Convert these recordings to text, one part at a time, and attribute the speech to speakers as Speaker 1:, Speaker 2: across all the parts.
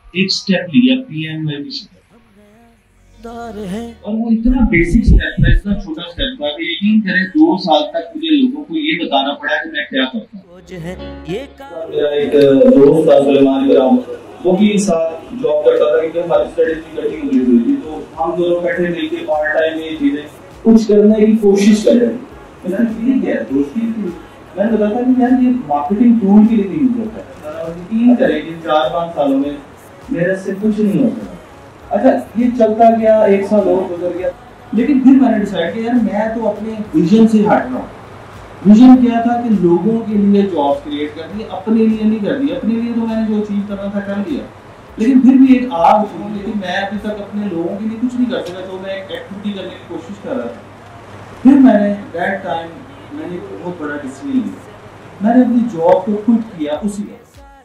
Speaker 1: एक स्टेप लिया पीएमवाई की शक्ल
Speaker 2: है।
Speaker 1: और वो इतना बेसिक स्टेप था, इतना छोटा स्टेप था कि यकीन करें 2 साल तक मुझे लोगों को ये बताना पड़ा कि मैं क्या करता हूँ। मेरा एक दोस्त था सलमान इकराम, वो भी साथ जॉब करता था क्योंकि हमारी स्टडीज की कटिंग हुई थी, तो हम दोनों बैठे मिलकर पार्ट टाइम में ये चीजें कुछ करने की कोशिश कर रहे थे। मैंने फील किया दोस्ती थी, मैंने बताया था कि यार ये मार्केटिंग टूल के लिए नहीं यूज होता है, और यकीन करें कि 4-5 सालों में मेरे से कुछ नहीं होता। अच्छा ये चलता गया, 1 साल और गुजर गया, लेकिन फिर मैंने डिसाइड किया यार मैं तो अपने विजन से हट रहा हूँ। विजन क्या था कि लोगों के लिए जॉब क्रिएट करनी, अपने लिए नहीं करनी। अपने लिए तो मैंने जो अचीव करना था कर लिया, लेकिन फिर भी एक आग थी कि मैं अभी तक अपने लोगों के लिए कुछ नहीं कर सका, तो मैं एक एक्टिविटी करने की कोशिश कर रहा था। फिर मैंने दैट टाइम मैंने एक बहुत बड़ा डिसीजन लिया, मैंने अपनी जॉब को क्विट किया उसी वक्त।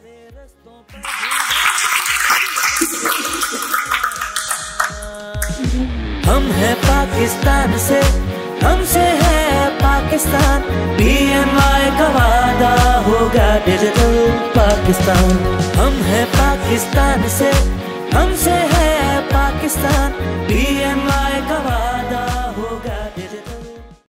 Speaker 2: हम हैं पाकिस्तान से, हमसे है पाकिस्तान। BNY का वादा होगा डिजिटल पाकिस्तान। हम हैं पाकिस्तान से, हमसे है पाकिस्तान। BNY का वादा